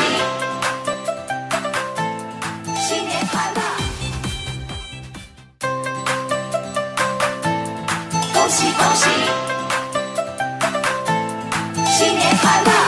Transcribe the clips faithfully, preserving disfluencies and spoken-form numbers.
新年快乐！恭喜恭喜！新年快乐！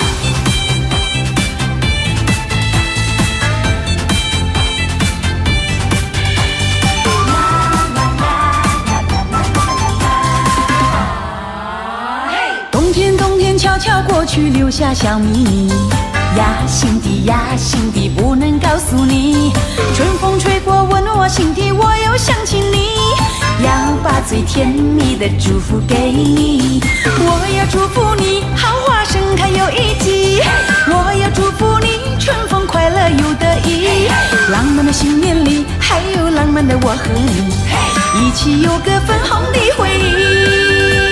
冬天冬天悄悄过去，留下小秘密呀，心底呀心底不能告诉你。春风吹过，吻我心底，我又想起你，要把最甜蜜的祝福给你。我要祝福你好花盛开又一季，我要祝福你春风快乐又得意。浪漫的新年里，还有浪漫的我和你，一起有个粉红的回忆。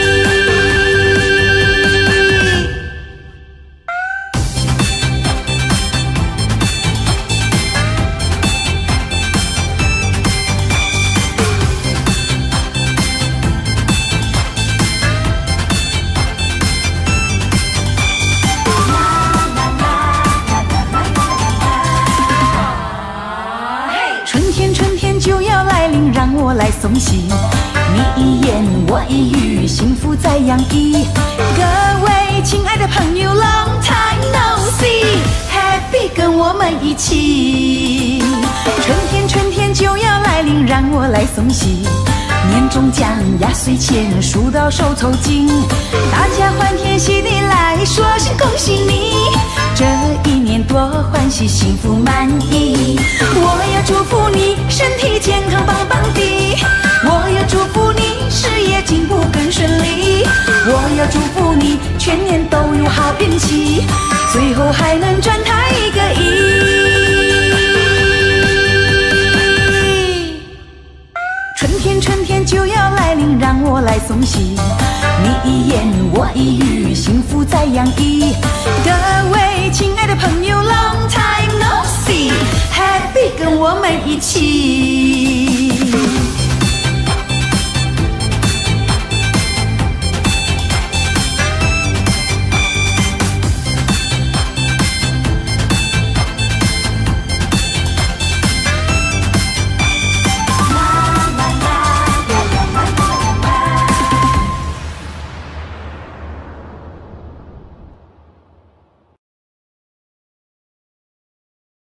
让我来送喜，你一言我一语，幸福在洋溢。各位亲爱的朋友 ，Long time no see，Happy 跟我们一起。春天春天就要来临，让我来送喜。年终奖压岁钱数到手抽筋，大家欢天喜地来说声恭喜你，这一年多欢喜幸福满意。我要祝福你身体健康棒棒的，我要祝福你事业进步更顺利，我要祝福你全年都有好运气，最后还能赚他一个亿。春天春天就要来临，让我来送喜，你一言我一语，幸福在洋溢。各位亲爱的朋友 ，Long time no see，Happy 跟我们一起。